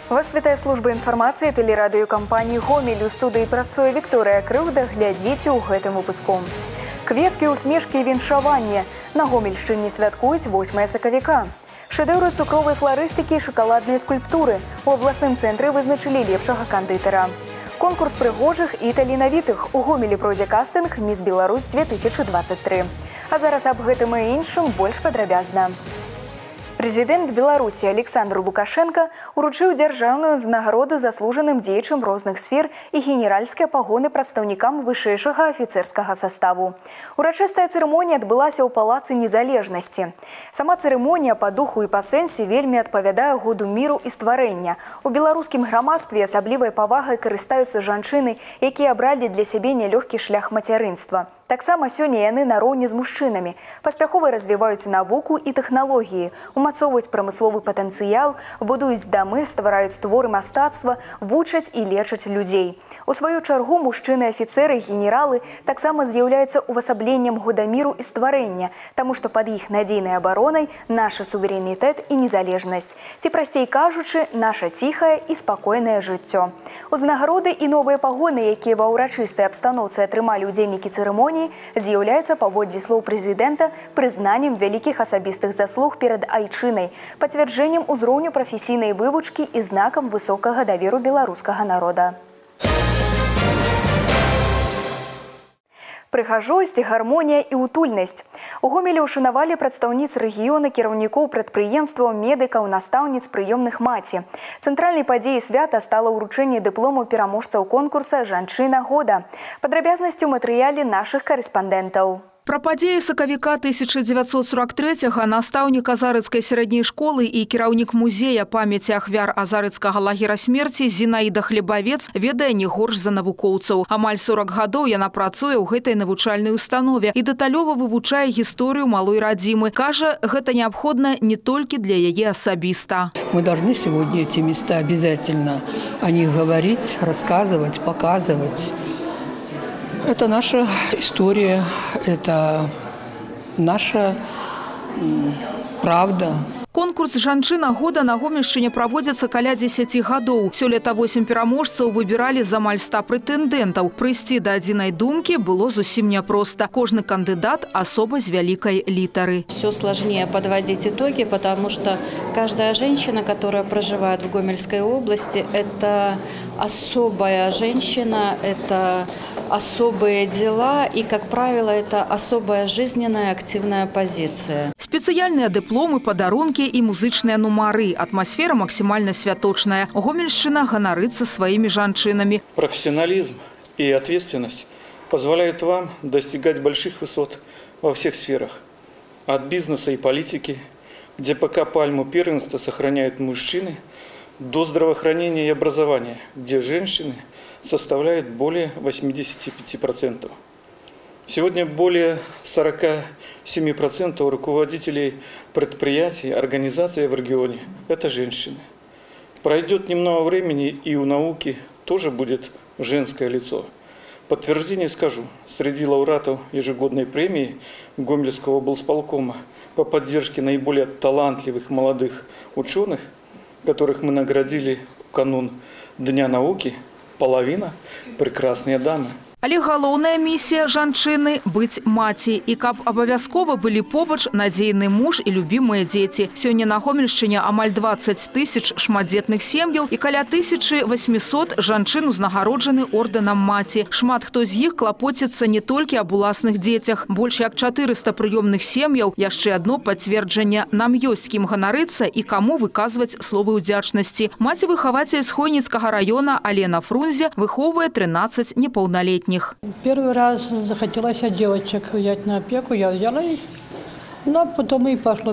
Вас вітає служба інфармацыі тэлерадыёкампаніі «Гомель». У студыі працуе Вікторыя Крыўда. Глядзіце ў гэтым выпуску. Кветкі, усмешкі і віншаванне. На Гомельшчыне святкуюць 8 сакавіка. Шэдэўры цукровай фларыстыкі і шакаладныя скульптуры. У абласным цэнтры вызначылі лепшага кандытара. Конкурс прыгожых і таленавітых. У Гомелі пройдзе кастынг «Міс Беларусь 2023». А зараз аб гэтым і іншым больш падрабязна. Прэзідэнт Беларусі Александр Лукашенко уручыў дзяржаўную ўзнагароду заслужаным дзеячам розных сфер і генеральскія пагоны прадстаўнікам вышэйшага афіцэрскага саставу. Урачыстая цырымонія адбылася ў Палацы Незалежнасці. Сама цырымонія па духу і па сэнсе вельмі адпавядае году міру і стварэння. У беларускім грамадстве асаблівай павагай карыстаюцца жанчыны, якія абралі для сябе нялёгкі шлях мацярынства. Таксама сёння яны нароўні з мужчынамі. Паспяхова развіваюць навуку і тэхналогіі, умацоўваюць прамысловы патэнцыял, будуюць дамы, ствараюць творы мастацтва, вучаць і лечаць людзей. У сваю чаргу мужчыны, афіцэры, генералы таксама з'яўляюцца увасабленнем года міру і стварэння, таму што пад іх надзейнай абаронай наша суверэнітэт і незалежнасць. Ці прасцей кажучы, наша ціхае і спакойнае жыццё. Узнагароды і новыя пагоны, якія ва ўрачыстай абстаноўцы атрымалі ўдзельнікі цырымоніі, з'яўляецца, паводле слоў прэзідэнта, прызнаннем вялікіх асабістых заслуг перад айчынай, пацвярджэннем узроўню прафесійнай вывучкі і знакам высокага даверу беларускага народа. Прыгажосць, гармонія і утульнасць. У Гомелі ўшанавалі прадстаўніц рэгіёна, кіраўнікоў прадпрыемстваў, медыкаў, настаўніц прыёмных маці. Цэнтральнай падзеяй свята стала ўручэнне дыплому пераможцаў конкурса «Жанчына года». Падрабязнасці ў матэрыяле нашых карэспандэнтаў. Пра падзеі сакавіка 1943-го настаўнік Азарыцкай сярэдняй школы і кіраўнік музея памяці ахвяр Азарыцкага лагера смерці Зінаіда Хлебавец ведае не горш за навукоўцаў. Амаль 40 гадоў яна працуе ў гэтай навучальнай установе і дэталёва вывучае гісторыю малой радзімы. Кажа, гэта неабходна не толькі для яе асабіста. Мы должны сегодня эти места обязательно о них говорить, рассказывать, показывать. Это наша история, это наша правда. Конкурс «Жанчына года» на Гомельшчыне праводзіцца каля 10 гадоў. Сёлета 8 пераможцаў выбіралі з амаль 100 прэтэндэнтаў. Прыйсці да адзінай думкі было зусім няпроста. Кожны кандыдат – особа з вялікай літары. Все сложнее подводить итоги, потому что каждая женщина, которая проживает в Гомельской области, это особая женщина, это особые дела и, как правило, это особая жизненная активная позиция. Спецыяльныя дыпломы, падарункі і музычныя нумары. Атмасфера максимально святочная. Гомельшчына ганарыцца сваімі жанчынамі. Профессионализм и ответственность позволяют вам достигать больших высот во всех сферах. От бизнеса и политики, где пока пальму первенства сохраняют мужчины, до здравоохранения и образования, где женщины составляет более 85%. Сегодня более 47% руководителей предприятий, организаций в регионе – это женщины. Пройдет немного времени, и у науки тоже будет женское лицо. Подтверждение скажу, среди лауреатов ежегодной премии Гомельского облсполкома по поддержке наиболее талантливых молодых ученых, которых мы наградили в канун Дня науки, половина – прекрасные дамы. Але галоўная місія жанчыны – быць маці. І каб абавязкова былі побач надзейны муж і любімыя дзеці. Сёння на Гомельшчыне амаль 20 тысяч шматдзетных сем'яў і каля 1800 жанчын узнагароджаны ордэнам маці. Шмат хто з іх клапоціцца не толькі аб уласных дзецях. Больш як 400 прыёмных сем'яў. Яшчэ адно пацверджанне. Нам ёсць кім ганарыцца і каму выказваць словы ўдзячнасці. Маці-выхавацель з Хойніцкага района Алена Фрунзе выхоўвае 13 непаўналетніх. Первый раз захотелось от девочек взять на опеку, я взяла их, но потом и пошло.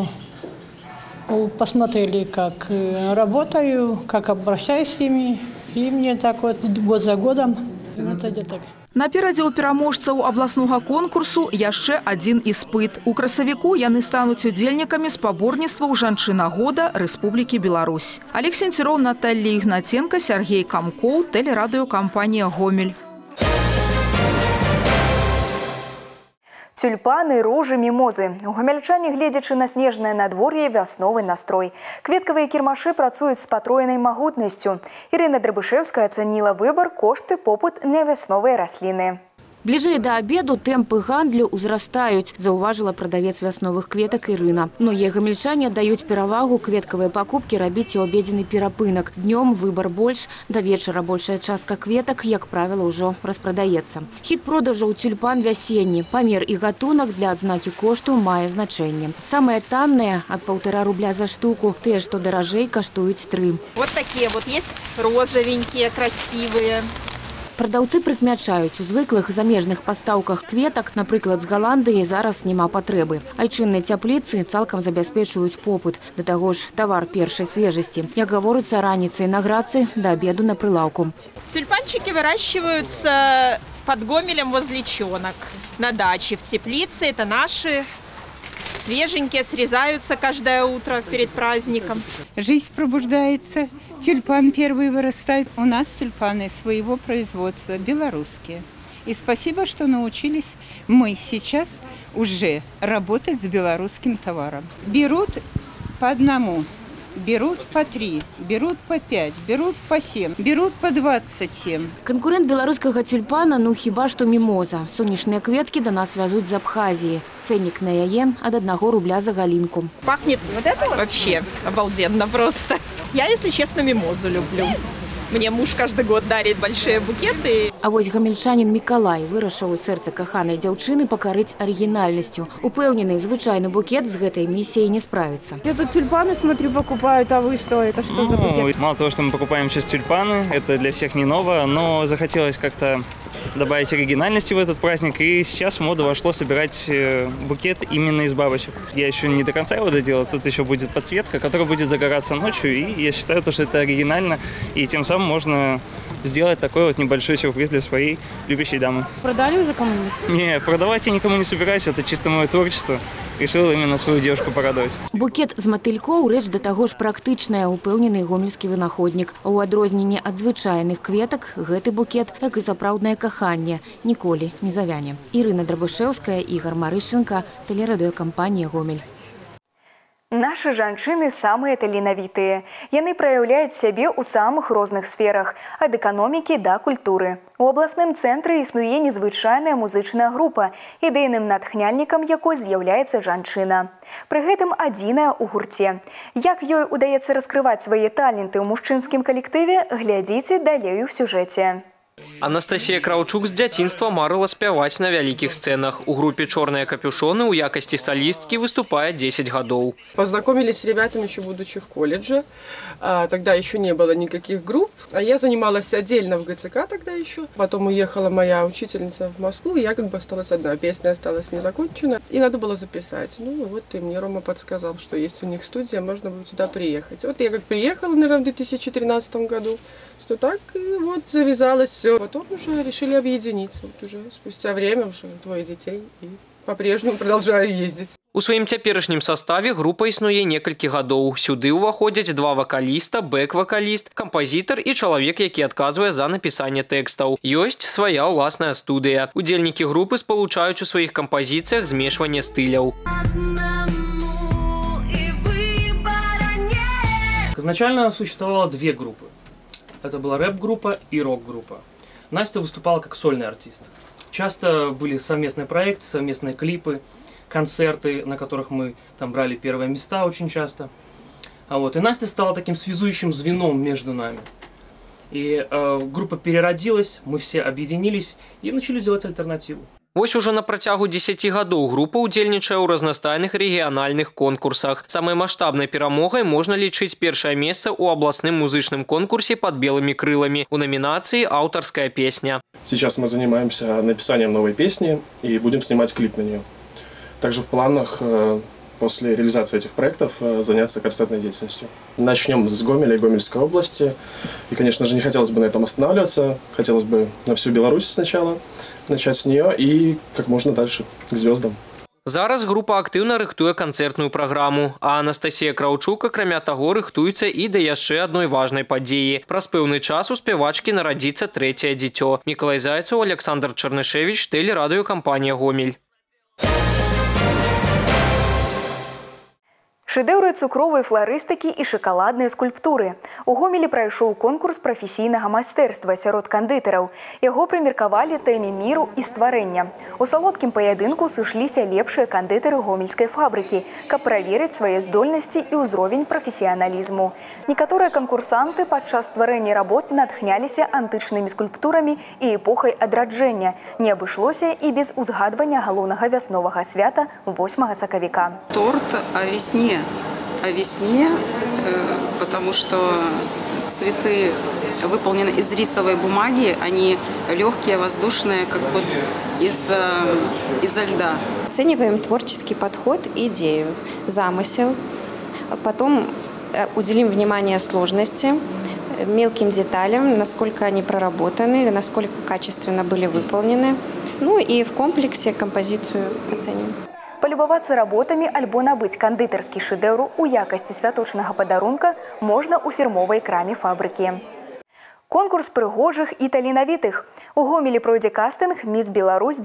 Посмотрели, как работаю, как обращаюсь с ними, и мне так вот год за годом, это где-то. Наперадзе ў пераможцаў абласнога конкурсу яшчэ адзін іспыт. У красавіку яны стануць удзельнікамі спаборніцтваў «Жанчына года» Рэспублікі Беларусь. Алексей Сенціров, Наталья Ігнаценка, Сергей Камкоў, тэлерадыёкампанія «Гомель». Тюльпаны, ружы, мімозы. У гомельчане, гледзячы на снежнае надвор'е, вясновы настрой. Кветкавыя кірмашы працуюць з патроенай магутнасцю. Ірына Драбышэўская ацаніла выбар, кошты, попыт на вясновыя расліны. Бліжэй да абеду тэмпы гандлю ўзрастаюць, заўважыла прадавец вясновых кветак Ірына. Многія гамельчане аддаюць перавагу кветкавыя пакупкі рабіць у абедзены перапынак. Днём выбар больш, да вечара большая частка кветак, як правіла, ўжо распрадаецца. Хіт продажаў тюльпан вясенні. Памер і гатунак для адзнакі кошту мае значэнне. Самыя танныя ад 1,5 рубля за штуку, тыя, што даражэй, каштуюць 3. Вот такие вот есть розовенькие, красивые. Прадаўцы прыкмячаюць, у звыклых замежных пастаўках кветак, напрыклад, з Галандыі, зараз няма патрэбы. Айчынныя цяпліцы цалкам забяспечваюць попыт. Да таго ж тавар першай свежасці. Як гаворыцца, раніцай на грацы, да обеду на прилавку. Тюльпанчики выращиваются под Гомелем возле Чонок. На даче в теплице. Это наши. Свеженькие, срезаются каждое утро перед праздником. Жизнь пробуждается, тюльпан первый вырастает. У нас тюльпаны своего производства, белорусские. И спасибо, что научились мы сейчас уже работать с белорусским товаром. Берут по одному, берут по 3, берут по 5, берут по 7, берут по 27. Конкурент белорусского тюльпана, ну хіба што мімоза. Сонечныя кветкі до нас вязут из Абхазии. Ценник на яе от 1 рубля за галинку. Пахнет вот это вообще обалденно просто. Я, если честно, мимозу люблю. Мне муж каждый год дарит большие букеты. А вось гамельчанин Миколай вырашыў у сэрца каханай дзяўчыны пакарыць арыгінальнасцю. Упэўнены, звычайны букет с гэтай миссией не справится. Я тут тюльпаны, смотрю, покупают, а вы что? Это что за букет? Мало того, что мы покупаем сейчас тюльпаны, это для всех не ново, но захотелось как-то добавить оригинальности в этот праздник. И сейчас в моду вошло собирать букет именно из бабочек. Я еще не до конца его доделал, тут еще будет подсветка, которая будет загораться ночью. И я считаю, что это оригинально, и тем самым можно сделать такой вот небольшой сюрприз для своей любящей дамы. Продали уже кому-нибудь? Не, продавать я никому не собираюсь, это чисто мое творчество. Решил именно свою девушку порадовать. Букет з матылькоў рэч да таго ж практычная, упэўнены гомельскі вынаходнік. У адрозненне ад звычайных кветак гэты букет, як і сапраўднае каханне, ніколі не завяне. Ірына Драбышэўская, Ігор Марышченко, тэлерадыёкампанія «Гомель». Нашы жанчыны самыя таленавітыя. Яны праяўляюць сябе ў самых розных сферах, ад эканомікі да культуры. У абласным цэнтры існуе незвычайная музычная група, ідэйным натхняльнікам якой з'яўляецца жанчына. Пры гэтым адзіная ў гурце. Як ёй удаецца раскрываць свае таленты ў мужчынскім калектыве, глядзіце далей у сюжэце. Анастасія Краўчук з дзяцінства марыла спяваць на вялікіх сцэнах. У групе «Чорныя капюшоны» ў якасці солісткі выступае 10 гадоў. Познакомились с ребятами еще будучи в колледже. Тогда еще не было никаких групп. А я занималась отдельно в ГЦК тогда еще. Потом уехала моя учительница в Москву, и я как бы осталась одна. Песня осталась незакончена, и надо было записать. Ну вот и мне Рома подсказал, что есть у них студия, можно будет сюда приехать. Вот я как приехала, наверное, в 2013 году. Что так, и вот завязалось все. Потом уже решили объединиться. Вот уже спустя время, уже 2 детей, и по-прежнему продолжаю ездить. У сваім цяперашнім саставе група існуе некалькі гадоў. Сюды ўваходзяць 2 вакаліста, бэк-вакаліст, кампазітар і чалавек, які адказвае за напісанне тэкстаў. Ёсць свая ўласная студыя. Удзельнікі групы спалучаюць у сваіх кампазіцыях змешванне стыляў. Изначально существовало 2 группы. Это была рэп-группа и рок-группа. Настя выступала как сольный артист. Часто были совместные проекты, совместные клипы, концерты, на которых мы там брали первые места очень часто. И Настя стала таким связующим звеном между нами. И группа переродилась, мы все объединились и начали делать альтернативу. Вось уже на працягу 10 гадоў група ўдзельнічае ў разнастайных рэгіянальных конкурсах. Самай маштабнай перамогай можна лічыць першае месца ў абласным музычным конкурсе «Под белыми крылами» у номинации «Авторская песня». Сейчас мы занимаемся написанием новой песни и будем снимать клип на нее. Также в планах после реализации этих проектов заняться концертной деятельностью. Начнем с Гомеля и Гомельской области. И, конечно же, не хотелось бы на этом останавливаться. Хотелось бы на всю Беларусь сначала начать с нее и как можно дальше, к звездам. Зараз група актыўна рыхтуе канцэртную праграму, а Анастасія Краўчук, акрамя таго, рыхтуецца і да яшчэ адной важнай падзеі. Праз пэўны час у спявачкі нарадзіцца 3-е дзіцё. Мікалай Зайцаў, Александр Чарнышевіч, тэлерадыёкампанія «Гомель». Шэдэўры цукровай фларыстыкі і шакаладныя скульптуры. У Гомелі прайшоў конкурс прафесійнага майстэрства сярод кандытараў. Яго прымеркавалі тэме міру і стварэння. У салодкім паядынку сышліся лепшыя кандытары гомельскай фабрыкі, каб праверыць свае здольнасці і ўзровень прафесіяналізму. Некаторыя канкурсанты падчас стварэння работ натхняліся антычнымі скульптурамі і эпохай адраджэння. Не абышлося і без узгадвання галоўнага вясновага свята 8 сакавіка. Торт о весне, потому что цветы выполнены из рисовой бумаги, они легкие, воздушные, как вот изо льда. Оцениваем творческий подход, идею, замысел, потом уделим внимание сложности, мелким деталям, насколько они проработаны, насколько качественно были выполнены, ну и в комплексе композицию оценим. Полюбавацца работамі альбо набыць кандытарскі шэдэўр у якасці святочнага падарунка можна ў фірмовай краме фабрыкі. Конкурс прыгожых і таленавітых. У Гомелі пройдзе кастынг «Міс Беларусь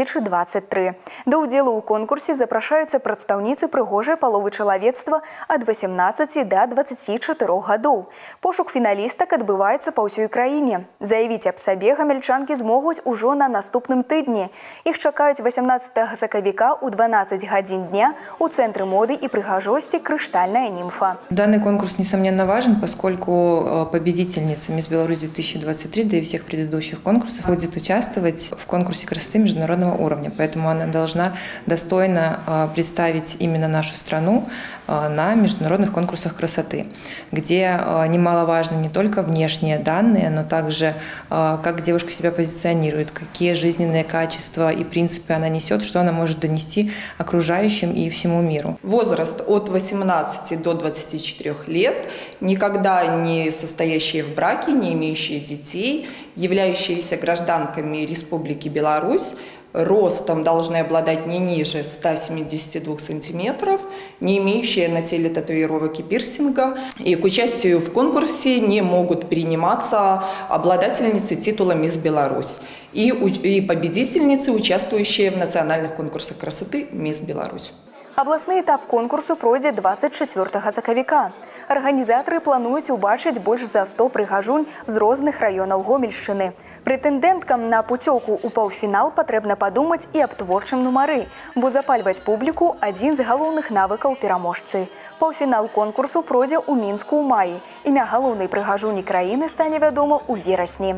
2023». Да ўдзелу ў конкурсе запрашаюцца прадстаўніцы прыгожай паловы чалавецтва ад 18 да 24 гадоў. Пошук фіналістак адбываецца па ўсёй краіне. Заявіць аб сабе гамельчанкі змогуць ужо на наступным тыдні. Іх чакаюць 18 сакавіка ў 12 гадзін дня у Цэнтры моды и прыгажости «Крыштальная нимфа». Данный конкурс, несомненно, важен, поскольку победительница «Мисс Беларусь 2023», да и всех предыдущих конкурсов, будет участвовать в конкурсе красоты международного уровня. Поэтому она должна достойно представить именно нашу страну на международных конкурсах красоты, где немаловажны не только внешние данные, но также как девушка себя позиционирует, какие жизненные качества и принципы она несет, что она может донести окружающим и всему миру. Возраст от 18 до 24 лет, никогда не состоящие в браке, не имеющие детей, являющиеся гражданками Республики Беларусь, ростом должны обладать не ниже 172 сантиметров, не имеющие на теле татуировок и пирсинга. И к участию в конкурсе не могут приниматься обладательницы титула «Мисс Беларусь» и победительницы, участвующие в национальных конкурсах красоты «Мисс Беларусь». Абласны этап конкурсу пройдзе 24 сакавіка. Арганізатары плануюць убачыць больш за 100 прыгажунь з розных раёнаў Гомельшчыны. Прэтэндэнткам на пуцёўку ў паўфінал патрэбна падумаць і аб творчым нумары, бо запальваць публіку – адзін з галоўных навыкаў пераможцы. Паўфінал конкурсу пройдзе ў Мінску ў маі. Імя галоўнай прыгажуні краіны стане вядома ў верасні.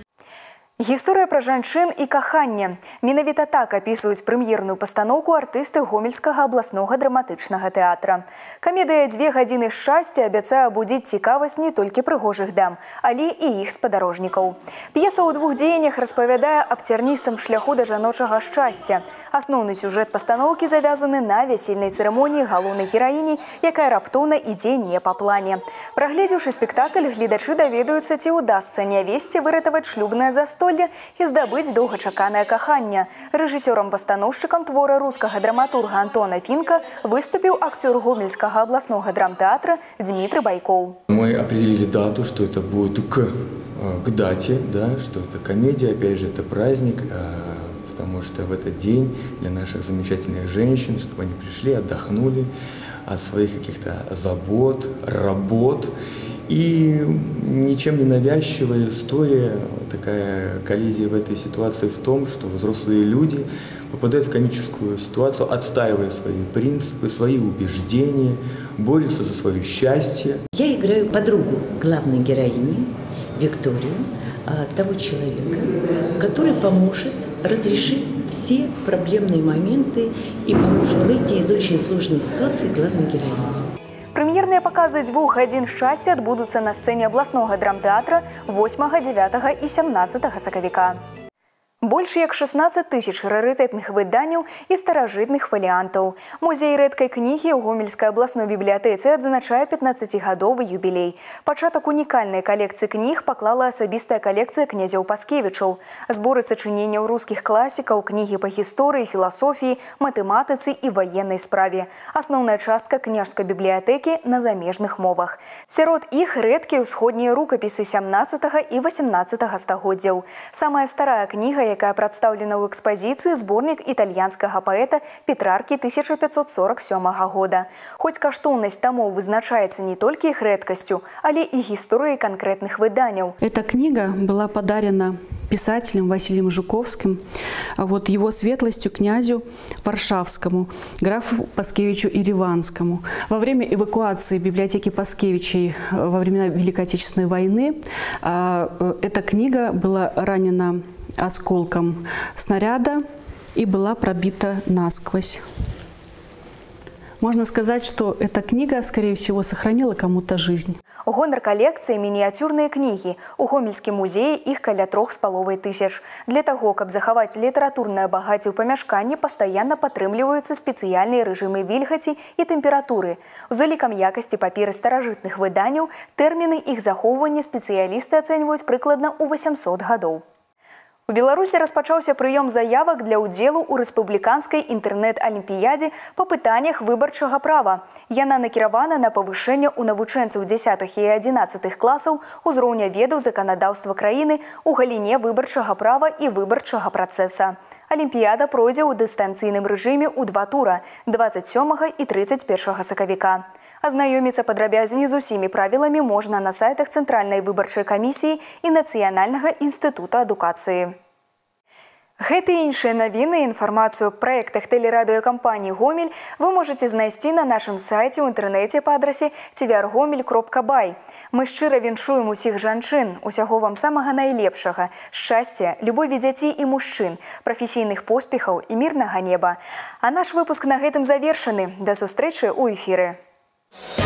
Гісторыя пра жанчын і каханне. Менавіта так апісваюць прэм'ерную пастаноўку артысты Гомельскага абласнога драматычнага тэатра. Камедыя «2 гадзіны шчасця» абяцае абудзіць цікавасць не толькі прыгожых дам, але і іх спадарожнікаў. П'еса ў 2 дзеяннях распавядае аб цярністым шляху да жаночага шчасця. Асноўны сюжэт пастаноўкі завязаны на вясельнай цырымоніі галоўнай гераіні, якая раптоўна ідзе не па плане. Прагледзеўшы спектакль, гледачы даведаюцца, ці ўдасца нявесце выратаваць шлюбнае застолле і здабыць доўгачаканае каханне. Рэжысёрам-пастаноўшчыкам твора рускага драматурга Антона Фінка выступіў акцёр Гомельскага абласнога драмтэатра Дмитрий Байков. Мы определили дату, что это будет к дате, да, что это комедия, опять же, это праздник, потому что в этот день для наших замечательных женщин, чтобы они пришли, отдохнули от своих каких-то забот, работ. И ничем не навязчивая история, такая коллизия в этой ситуации в том, что взрослые люди попадают в комическую ситуацию, отстаивая свои принципы, свои убеждения, борются за свое счастье. Я играю подругу главной героини, Викторию, того человека, который поможет разрешить все проблемные моменты и поможет выйти из очень сложной ситуации главной героини. Прэм'ерныя паказы «2 гадзін шчасця» адбудуцца на сцэне абласнога драмтэатра 8, 9 і 17 сакавіка. Больш як 16 тысяч рарытэтных выданняў і старажытных фаліянтаў. Музей рэдкай кнігі ў Гомельскай абласной бібліятэцы адзначае 15-гадовы юбілей. Пачатак унікальнай калекцыі кніг паклала асабістая калекцыя князёў Паскевічаў. Зборы сачыненняў рускіх класікаў, кнігі па гісторыі, філасофіі, матэматыцы і ваеннай справе. Асноўная частка княжскай бібліятэкі на замежных мовах. Сярод іх рэдкія ўсходнія рукапісы 17 і 18 стагоддзяў. Самая старая кніга, якая прадстаўлена ў экспазіцыі зборнік італьянскага паэта Петраркі 1547 года. Хоць каштоўнасць тамоў вызначаецца не толькі іх рэдкасцю, але і гісторыяй канкрэтных выданняў. Эта книга была подарена писателем Василием Жуковским, его светлостью князю Варшавскому, графу Паскевичу Ереванскому. Во время эвакуации библиотеки Паскевичей во времена Великой Отечественной войны эта книга была ранена осколком снаряда и была пробита насквозь. Можно сказать, что эта книга, скорее всего, сохранила кому-то жизнь. Гонар калекцыі мініяцюрныя кнігі. У Гомельскім музеі іх каля 3500. Для таго, каб захаваць літаратурнае багацце ў памяшканні, пастаянна падтрымліваюцца спецыяльныя рэжымы вільгаці і тэмпературы. З улікам якасці паперы старажытных выданняў тэрміны іх захоўвання спецыялісты ацэньваюць прыкладна ў 800 гадоў. У Беларусі распачаўся прыём заявак для ўдзелу ў рэспубліканскай інтэрнэт-алімпіядзе па пытаннях выбарчага права. Яна накіравана на павышэнне ў навучэнцаў 10 і 11 класаў узроўня ведаў заканадаўства краіны ў галіне выбарчага права і выбарчага працэса. Алімпіяда пройдзе ў дыстанцыйным рэжыме ў 2 тура 27 і 31 сакавіка. Азнаёміцца падрабязней з усімі правіламі можна на сайтах Цэнтральнай выбарчай камісіі і Нацыянальнага інстытута адукацыі. Гэты і іншыя навіны і інфармацыю аб праектах тэлерадыёкампаніі «Гомель» вы можаце знайсці на нашым сайце ў інтэрнэце па адрасе tvrgomel.by. Мы шчыра віншуем усіх жанчын, усяго вам самага найлепшага, шчасця, любові дзяцей і мужчын, прафесійных поспехаў і мірнага неба. А наш выпуск на гэтым завершаны. Да сустрэчы ў эфіры.